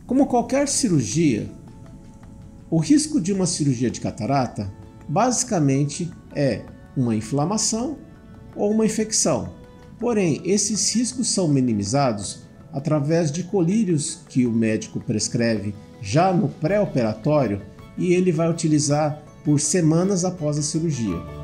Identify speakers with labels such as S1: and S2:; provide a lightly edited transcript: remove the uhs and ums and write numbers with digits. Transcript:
S1: Como qualquer cirurgia, o risco de uma cirurgia de catarata basicamente é uma inflamação ou uma infecção. Porém, esses riscos são minimizados através de colírios que o médico prescreve já no pré-operatório e ele vai utilizar por semanas após a cirurgia.